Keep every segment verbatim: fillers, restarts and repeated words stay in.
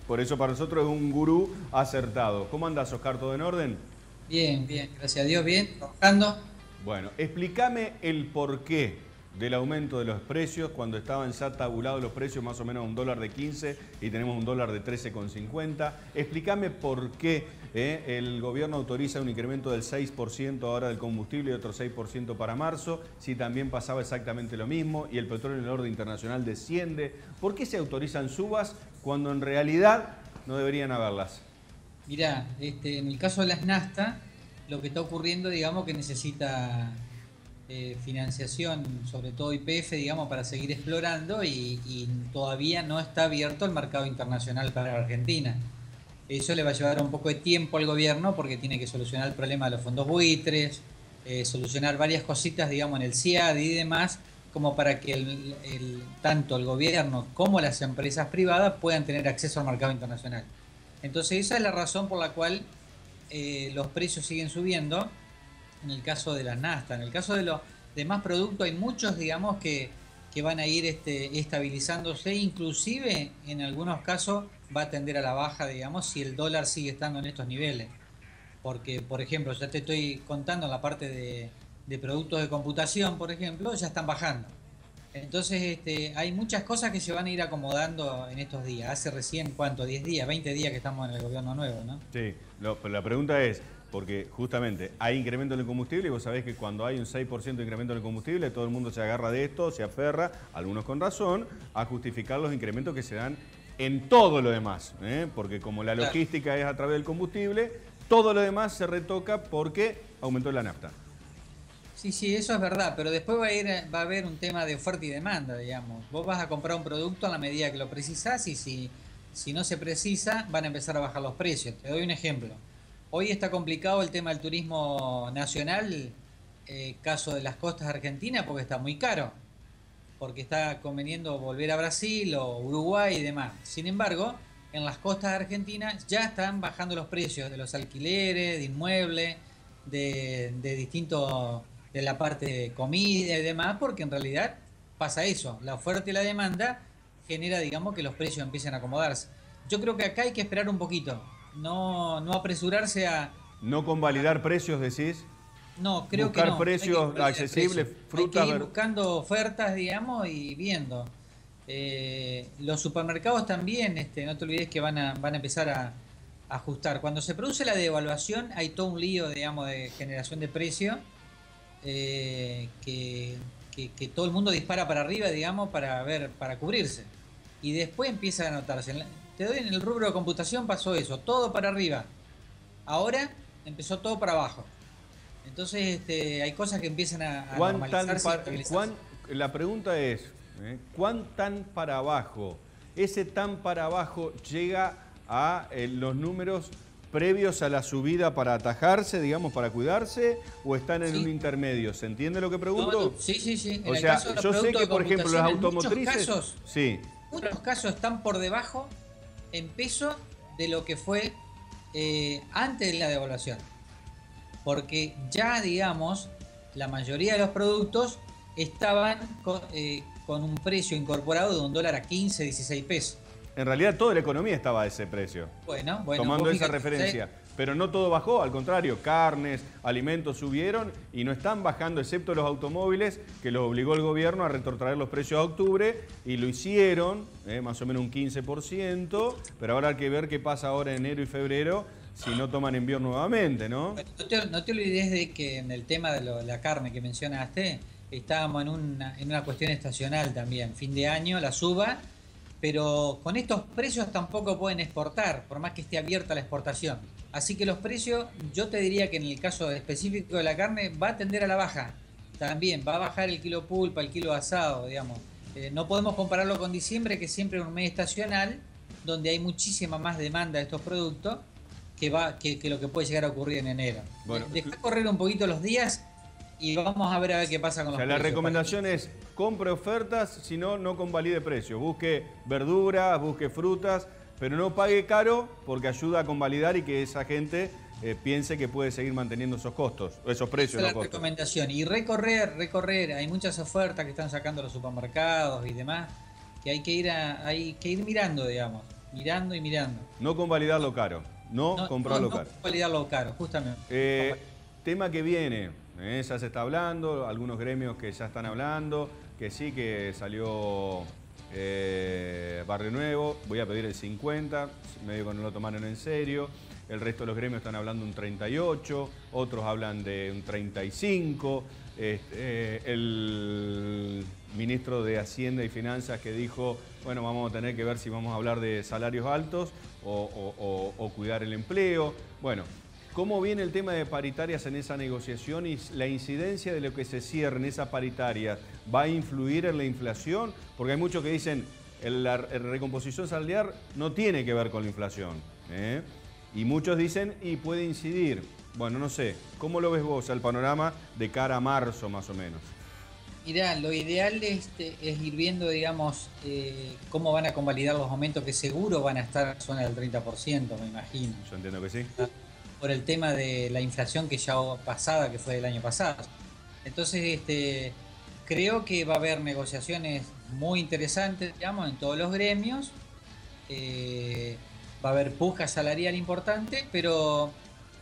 por eso para nosotros es un gurú acertado. ¿Cómo andás, Oscar? ¿Todo en orden? Bien, bien, gracias a Dios, bien, trabajando. Bueno, explícame el porqué del aumento de los precios cuando estaban ya tabulados los precios más o menos a un dólar de quince y tenemos un dólar de trece con cincuenta. Explícame por qué eh, el gobierno autoriza un incremento del seis por ciento ahora del combustible y otro seis por ciento para marzo, si también pasaba exactamente lo mismo y el petróleo en el orden internacional desciende. ¿Por qué se autorizan subas cuando en realidad no deberían haberlas? Mirá, este, en el caso de las NAFTA, lo que está ocurriendo, digamos, que necesita eh, financiación, sobre todo Y P F, digamos, para seguir explorando y, y todavía no está abierto el mercado internacional para Argentina. Eso le va a llevar un poco de tiempo al gobierno porque tiene que solucionar el problema de los fondos buitres, eh, solucionar varias cositas, digamos, en el C I A D y demás, como para que el, el, tanto el gobierno como las empresas privadas puedan tener acceso al mercado internacional. Entonces esa es la razón por la cual eh, los precios siguen subiendo en el caso de las NAFTA. En el caso de los demás productos hay muchos, digamos, que, que van a ir este, estabilizándose, inclusive en algunos casos va a tender a la baja, digamos, si el dólar sigue estando en estos niveles. Porque, por ejemplo, ya te estoy contando en la parte de, de productos de computación, por ejemplo, ya están bajando. Entonces este, hay muchas cosas que se van a ir acomodando en estos días. Hace recién, ¿cuánto? diez días, veinte días que estamos en el gobierno nuevo, ¿no? Sí, lo, pero la pregunta es, porque justamente hay incremento en el combustible y vos sabés que cuando hay un seis por ciento de incremento en el combustible, todo el mundo se agarra de esto, se aferra, algunos con razón, a justificar los incrementos que se dan en todo lo demás, ¿eh? Porque como la logística es a través del combustible, todo lo demás se retoca porque aumentó la nafta. Sí, sí, eso es verdad, pero después va a, ir, va a haber un tema de oferta y demanda, digamos. Vos vas a comprar un producto a la medida que lo precisás y si, si no se precisa, van a empezar a bajar los precios. Te doy un ejemplo. Hoy está complicado el tema del turismo nacional, eh, caso de las costas argentinas, porque está muy caro, porque está conveniendo volver a Brasil o Uruguay y demás. Sin embargo, en las costas argentinas ya están bajando los precios de los alquileres, de inmuebles, de, de distintos... de la parte de comida y demás, porque en realidad pasa eso, la oferta y la demanda genera, digamos, que los precios empiecen a acomodarse. Yo creo que acá hay que esperar un poquito, no, no apresurarse a... ¿No convalidar precios, decís? No, creo buscar que no. precios accesibles, frutas... Hay que ir buscando ofertas, digamos, y viendo. Eh, los supermercados también, este, no te olvides que van a, van a empezar a, a ajustar. Cuando se produce la devaluación hay todo un lío, digamos, de generación de precios. Eh, que, que, que todo el mundo dispara para arriba, digamos, para ver, para cubrirse. Y después empieza a notarse. Te doy en el rubro de computación pasó eso, todo para arriba. Ahora empezó todo para abajo. Entonces este, hay cosas que empiezan a, a normalizarse. Para, ¿cuán, la pregunta es, ¿eh? ¿cuán tan para abajo? Ese tan para abajo llega a eh, los números previos a la subida para atajarse, digamos, para cuidarse, o están en sí. un intermedio. ¿Se entiende lo que pregunto? No, no, sí, sí, sí. En o sea, yo sé que, por ejemplo, las automotrices... En muchos casos, sí. muchos casos están por debajo en peso de lo que fue eh, antes de la devaluación. Porque ya, digamos, la mayoría de los productos estaban con, eh, con un precio incorporado de un dólar a quince, dieciséis pesos. En realidad toda la economía estaba a ese precio. Bueno, bueno. Tomando esa referencia. ¿Sí? Pero no todo bajó, al contrario, carnes, alimentos subieron y no están bajando, excepto los automóviles, que los obligó el gobierno a retrotraer los precios a octubre y lo hicieron, eh, más o menos un quince por ciento, pero ahora hay que ver qué pasa ahora en enero y febrero si no toman envío nuevamente, ¿no? Bueno, no, te, no te olvides de que en el tema de lo, la carne que mencionaste, estábamos en una, en una cuestión estacional también, fin de año, la suba. Pero con estos precios tampoco pueden exportar, por más que esté abierta la exportación. Así que los precios, yo te diría que en el caso específico de la carne, va a tender a la baja. También va a bajar el kilo pulpa, el kilo asado, digamos. Eh, no podemos compararlo con diciembre, que siempre es un mes estacional, donde hay muchísima más demanda de estos productos que, va, que, que lo que puede llegar a ocurrir en enero. Bueno, Deja correr un poquito los días y vamos a ver a ver qué pasa con o sea, los precios. La recomendación es compre ofertas, si no, no convalide precios. Busque verduras, busque frutas, pero no pague caro porque ayuda a convalidar y que esa gente eh, piense que puede seguir manteniendo esos costos, esos precios. Esa es la recomendación. Y recorrer, recorrer. Hay muchas ofertas que están sacando los supermercados y demás, que hay que ir, a, hay que ir mirando, digamos. mirando y mirando. No convalidarlo caro, no, no comprarlo no, caro. No convalidarlo caro, justamente. Eh, tema que viene, eh, ya se está hablando, algunos gremios que ya están hablando, que sí que salió eh, Barrio Nuevo, voy a pedir el cincuenta, medio que no lo tomaron en serio. El resto de los gremios están hablando un treinta y ocho, otros hablan de un treinta y cinco. Este, eh, el ministro de Hacienda y Finanzas que dijo, bueno, vamos a tener que ver si vamos a hablar de salarios altos o, o, o, o cuidar el empleo. Bueno, ¿cómo viene el tema de paritarias en esa negociación y la incidencia de lo que se cierre en esa paritaria va a influir en la inflación? Porque hay muchos que dicen que la recomposición salarial no tiene que ver con la inflación, ¿eh? Y muchos dicen, y puede incidir. Bueno, no sé, ¿cómo lo ves vos el panorama de cara a marzo más o menos? Mirá, lo ideal es, es ir viendo, digamos, eh, cómo van a convalidar los aumentos que seguro van a estar en la zona del treinta por ciento, me imagino. Yo entiendo que sí. Por el tema de la inflación que ya pasada, que fue del año pasado. Entonces, este, creo que va a haber negociaciones muy interesantes, digamos, en todos los gremios. Eh, va a haber puja salarial importante, pero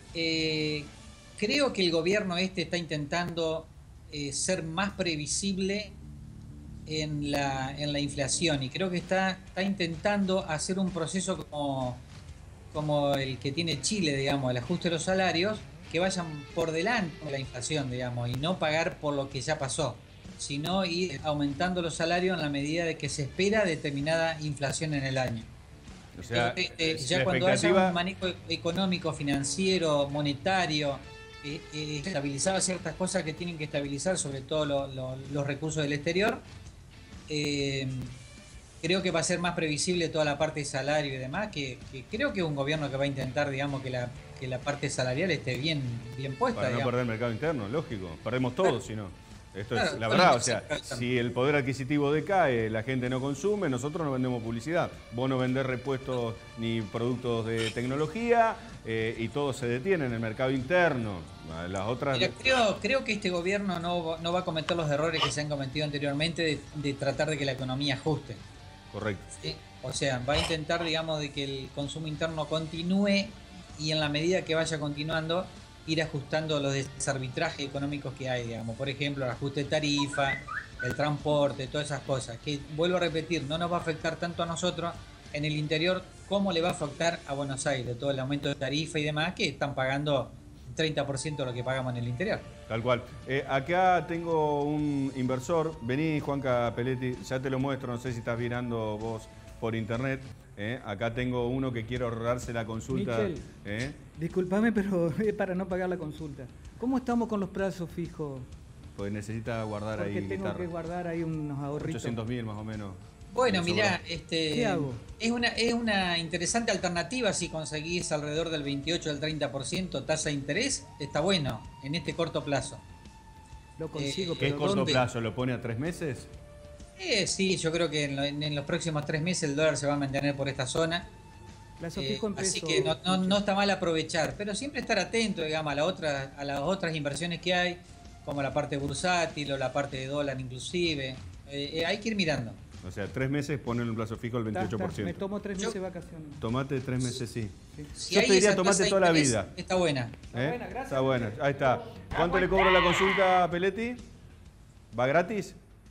eh, creo que el gobierno este está intentando eh, ser más previsible en la, en la inflación y creo que está, está intentando hacer un proceso como, como el que tiene Chile, digamos, el ajuste de los salarios, que vayan por delante de la inflación, digamos, y no pagar por lo que ya pasó, sino ir aumentando los salarios en la medida de que se espera determinada inflación en el año. O sea, eh, eh, ya cuando expectativa... haya un manejo económico, financiero, monetario, eh, eh, estabilizado ciertas cosas que tienen que estabilizar, sobre todo lo, lo, los recursos del exterior, eh, creo que va a ser más previsible toda la parte de salario y demás, que, que creo que es un gobierno que va a intentar, digamos, que la, que la parte salarial esté bien, bien puesta. Para no digamos. perder el mercado interno, lógico, perdemos todos, claro. Si no. Esto claro, es la verdad, o sea, si el poder adquisitivo decae, la gente no consume, nosotros no vendemos publicidad. Vos no vendés repuestos ni productos de tecnología eh, y todo se detiene en el mercado interno. Las otras... Mira, creo, creo que este gobierno no, no va a cometer los errores que se han cometido anteriormente de, de tratar de que la economía ajuste. Correcto. ¿Sí? O sea, va a intentar, digamos, de que el consumo interno continúe y en la medida que vaya continuando, ir ajustando los desarbitrajes económicos que hay, digamos, por ejemplo, el ajuste de tarifa, el transporte, todas esas cosas, que vuelvo a repetir, no nos va a afectar tanto a nosotros en el interior como le va a afectar a Buenos Aires, todo el aumento de tarifa y demás, que están pagando treinta por ciento de lo que pagamos en el interior. Tal cual. Eh, acá tengo un inversor, vení Juanca Peletti, ya te lo muestro, no sé si estás mirando vos por internet. Eh, acá tengo uno que quiere ahorrarse la consulta. Michel, eh. discúlpame, pero es para no pagar la consulta. ¿Cómo estamos con los plazos fijos? Pues necesita guardar Porque ahí tengo guitarra. que guardar ahí unos ahorritos. ochocientos mil más o menos. Bueno, mirá, este, ¿qué hago? Es una, es una interesante alternativa si conseguís alrededor del veintiocho al treinta por ciento tasa de interés, está bueno en este corto plazo. Lo consigo, Eh, ¿Qué es pero corto ¿dónde? plazo? ¿Lo pone a tres meses? Eh, sí, yo creo que en, lo, en, en los próximos tres meses el dólar se va a mantener por esta zona. Plazo Eh, fijo en así peso, que no, no, Michel. no está mal aprovechar, pero siempre estar atento, digamos, a, la otra, a las otras inversiones que hay, como la parte bursátil o la parte de dólar inclusive. Eh, eh, hay que ir mirando. O sea, tres meses ponen un plazo fijo del Está, veintiocho por está, me ciento. tomo tres Yo- meses de vacaciones. Tomate tres meses, sí. Sí. Si Yo hay te diría esa tomate tasa de toda la interés, vida. Está buena. ¿Eh? buena, gracias. Está buena, ahí está. ¿Cuánto le cobro la consulta, Peletti? ¿Va gratis?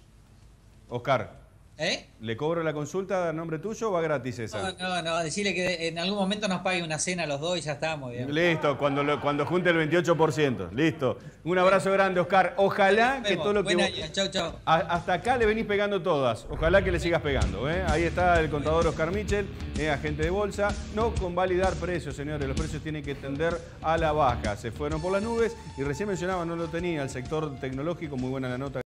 Oscar, ¿Eh? ¿le cobro la consulta a nombre tuyo o va gratis No, esa? no, no, decirle que en algún momento nos pague una cena los dos y ya estamos, digamos. Listo, cuando, lo- cuando junte el veintiocho por ciento. Listo. Un abrazo grande, Oscar. Ojalá Nos que vemos. todo lo que Buen vos... año. Chau, chau. A- hasta acá le venís pegando todas. Ojalá que le sigas pegando. ¿eh? Ahí está el contador Oscar Michel, eh, agente de bolsa. No convalidar precios, señores. Los precios tienen que tender a la baja. Se fueron por las nubes y recién mencionaba, no lo tenía, el sector tecnológico. Muy buena la nota.